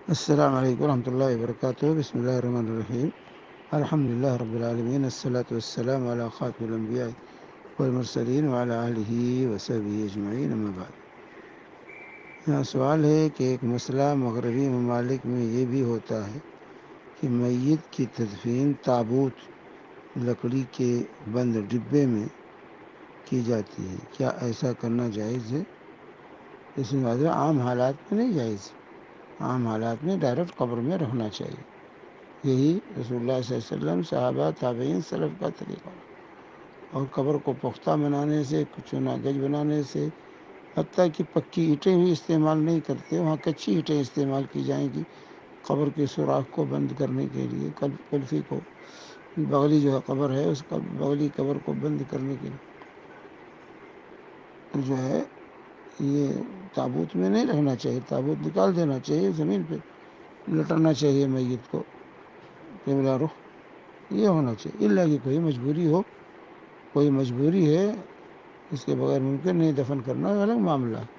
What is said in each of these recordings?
السلام علیکم ورحمۃ اللہ وبرکاتہ۔ بسم اللہ الرحمن الرحیم۔ الحمد للہ رب العالمین، الصلاۃ والسلام علی خاتم الانبیاء والمرسلین وعلی آلہ وصحبہ اجمعین، اما بعد۔ یہاں سوال ہے کہ ایک مسئلہ مغربی ممالک میں یہ بھی ہوتا ہے کہ میت کی تدفین تابوت لکڑی کے بند ڈبے میں کی جاتی ہے، کیا ایسا کرنا جائز ہے؟ اس میں عام حالات میں نہیں جائز، عام حالات میں ڈائریکٹ قبر میں رکھنا چاہیے۔ یہی رسول اللہ صلی اللہ علیہ وسلم، صحابہ، تابعین، سلف کا طریقہ۔ اور قبر کو پختہ بنانے سے، چونا گج بنانے سے، حتیٰ کہ پکی اینٹیں بھی استعمال نہیں کرتے، وہاں کچی اینٹیں استعمال کی جائیں گی قبر کے سوراخ کو بند کرنے کے لیے، کلفی کو، بغلی جو ہے قبر ہے اس کا بغلی قبر کو بند کرنے کے لیے جو ہے یہ تابوت میں نہیں رہنا چاہیے، تابوت نکال دینا چاہیے، زمین پہ لٹانا چاہیے میت کو قبلہ رخ، یہ ہونا چاہیے۔ الا کہ کوئی مجبوری ہے، اس کے بغیر ممکن نہیں دفن کرنا، الگ معاملہ ہے۔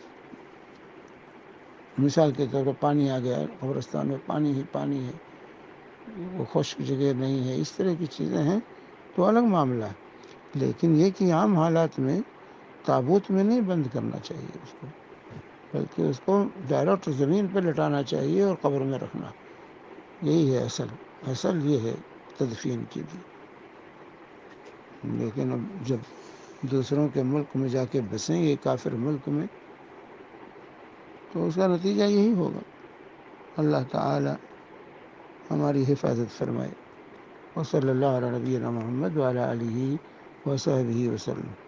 مثال کے طور پر پانی آ گیا قبرستان میں، پانی ہی پانی ہے، وہ خشک جگہ نہیں ہے، اس طرح کی چیزیں ہیں تو الگ معاملہ ہے۔ لیکن یہ کہ عام حالات میں تابوت میں نہیں بند کرنا چاہیے اس کو، بلکہ اس کو ڈائریکٹ زمین پہ لٹانا چاہیے اور قبر میں رکھنا، یہی ہے اصل یہ ہے تدفین کی بھی۔ لیکن اب جب دوسروں کے ملک میں جا کے بسیں گے، کافر ملک میں، تو اس کا نتیجہ یہی ہوگا۔ اللہ تعالی ہماری حفاظت فرمائے۔ وصلی اللہ علی نبینا محمد وعلی آلہ وصحبہ وسلم۔